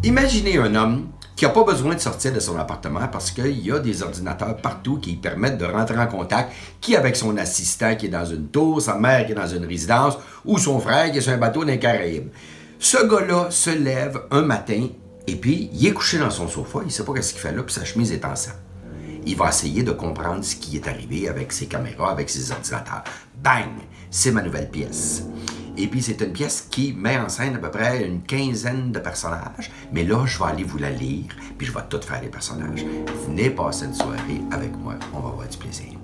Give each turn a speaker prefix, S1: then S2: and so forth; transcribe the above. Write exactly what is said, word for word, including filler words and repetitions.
S1: Imaginez un homme qui n'a pas besoin de sortir de son appartement parce qu'il y a des ordinateurs partout qui lui permettent de rentrer en contact, qui avec son assistant qui est dans une tour, sa mère qui est dans une résidence, ou son frère qui est sur un bateau dans les Caraïbes. Ce gars-là se lève un matin et puis il est couché dans son sofa, il ne sait pas ce qu'il fait là, puis sa chemise est en sang. Il va essayer de comprendre ce qui est arrivé avec ses caméras, avec ses ordinateurs. Bang! C'est ma nouvelle pièce. Et puis, c'est une pièce qui met en scène à peu près une quinzaine de personnages. Mais là, je vais aller vous la lire, puis je vais tout faire les personnages. Venez passer une soirée avec moi. On va avoir du plaisir.